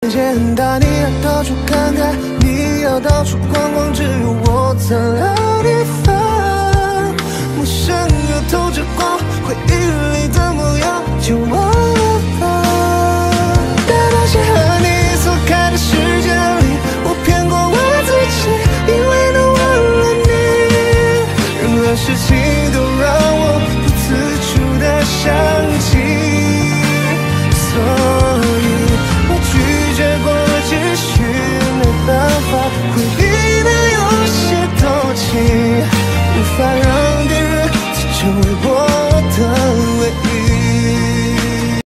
世界很大，你要到处看看，你要到处逛逛，只有我在老地方。陌生又透着光，回忆里的模样就忘了吧。在那些和你错开的时间里，我骗过我自己，以为能忘了你，任何事情